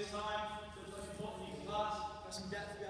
this time. Looks like important you can pass. Got some depth.